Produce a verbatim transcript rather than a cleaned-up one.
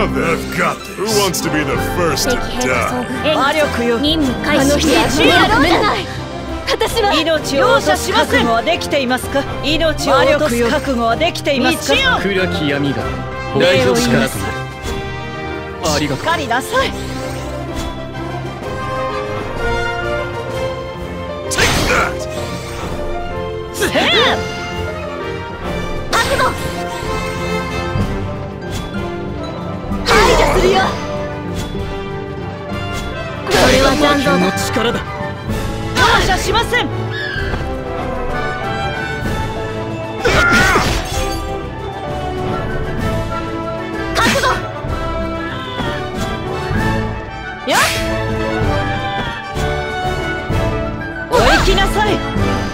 Now then, I've got this. Who wants to be the first to die? 魔力よ。 任務開始。 あの人たちやろうじゃない。私は命を落とす覚悟はできていますか？命を落とす覚悟はできていますか？ 暗き闇が大の力となる。ありがとう。 しっかりなさい。せー覚悟。排除するよ。これは残像だ。 力だ。 感謝しません。 覚悟。 よっ。お行きなさい。